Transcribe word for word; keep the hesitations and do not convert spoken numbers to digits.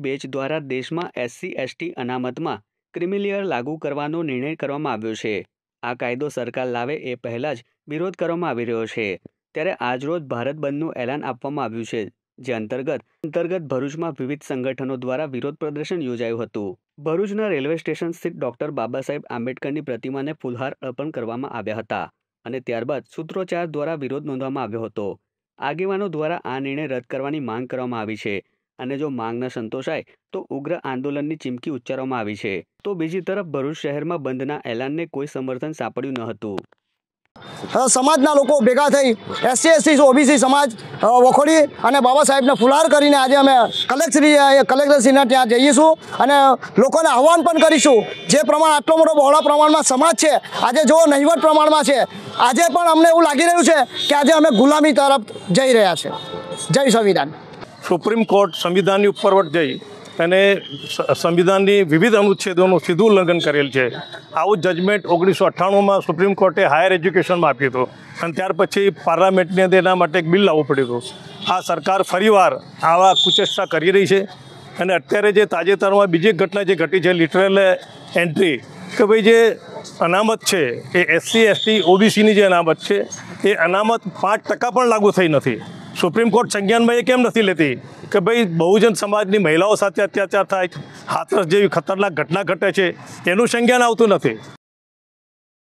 Batch દ્વારા દેશમાં SC ST અનામતમાં creamy layer લાગુ કરવાનો નિર્ણય કરવામાં આવ્યો છે। આ કાયદો સરકાર લાવે એ પહેલાં જ વિરોધ કરવામાં આવી રહ્યો છે। ત્યારે આજરોજ ભારત બંધનું એલાન આપવામાં આવ્યું છે, જે અંતર્ગત અંતર્ગત ભરૂચમાં વિવિધ સંગઠનો દ્વારા વિરોધ પ્રદર્શન યોજાયું હતું। ભરૂચના રેલવે સ્ટેશન સ્થિત ડોક્ટર બાબા સાહેબ આંબેડકરની પ્રતિમાને ફૂલહાર અર્પણ કરવામાં આવ્યા હતા અને ત્યારબાદ સૂત્રોચ્ચાર દ્વારા વિરોધ નોંધવામાં આવ્યો હતો। આગેવાનો દ્વારા આ નિર્ણય રદ કરવાની માંગ કરવામાં આવી છે અને જો માંગ ન સંતોષાય તો ઉગ્ર આંદોલનની ચીમકી ઉચ્ચારવામાં આવી છે। તો બીજી તરફ ભરૂચ શહેરમાં બંધના એલાનને કોઈ સમર્થન સાંપડ્યું ન હતું। સમાજના લોકો ભેગા થઈ એસસી એસટી ઓબીસી સમાજ વખોડી અને બાબા સાહેબને ફુલહાર કરીને આજે અમે કલેક્ટરશ્રી કલેક્ટરશ્રીને ત્યાં જઈશું અને લોકોને આહવાન પણ કરીશું। જે પ્રમાણે આટલો મોટો બહોળા પ્રમાણમાં સમાજ છે, આજે જો નહિવત પ્રમાણમાં છે, આજે પણ અમને એવું લાગી રહ્યું છે કે આજે અમે ગુલામી તરફ જઈ રહ્યા છે। જય સંવિધાન। સુપ્રીમ કોર્ટ સંવિધાનની ઉપરવટ જઈ અને સંવિધાનની વિવિધ અનુચ્છેદોનું સીધું ઉલ્લંઘન કરેલ છે। આવું જજમેન્ટ ઓગણીસો અઠ્ઠાણુંમાં સુપ્રીમ કોર્ટે હાયર એજ્યુકેશનમાં આપ્યું હતું અને ત્યાર પછી પાર્લામેન્ટની અંદર એના માટે એક બિલ લાવવું પડ્યું હતું। આ સરકાર ફરીવાર આવા કુચેષ્ટા કરી રહી છે અને અત્યારે જે તાજેતરમાં બીજી ઘટના જે ઘટી છે, લિટરલ એન્ટ્રી, કે ભાઈ જે અનામત છે એ એસસી એસટી ઓબીસીની જે અનામત છે એ અનામત પાંચ ટકા પણ લાગુ થઈ નથી। સુપ્રીમ કોર્ટ સંજ્ઞાનમાં એ કેમ નથી લેતી કે ભાઈ બહુજન સમાજની મહિલાઓ સાથે અત્યાચાર થાય, હાથરસ જેવી ખતરનાક ઘટના ઘટે છે, એનું સંજ્ઞાન આવતું નથી।